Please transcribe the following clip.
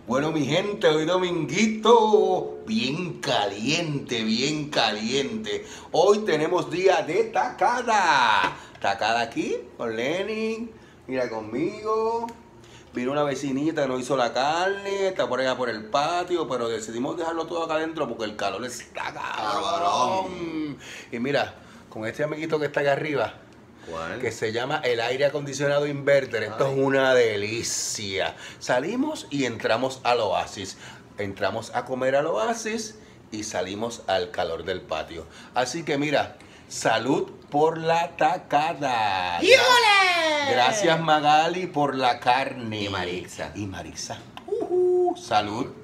Bueno, mi gente, hoy dominguito, bien caliente, bien caliente. Hoy tenemos día de tacada. Tacada aquí, con Lenin, mira conmigo. Vino una vecinita que nos hizo la carne, está por allá por el patio, pero decidimos dejarlo todo acá adentro porque el calor está cabrón. Y mira, con este amiguito que está acá arriba, ¿Cuál? que se llama el aire acondicionado inverter. Esto es una delicia. Salimos y entramos al oasis. Entramos a comer al oasis y salimos al calor del patio. Así que mira, salud por la tacada. Gracias Magali por la carne. Y Marisa. Y Marisa. Salud.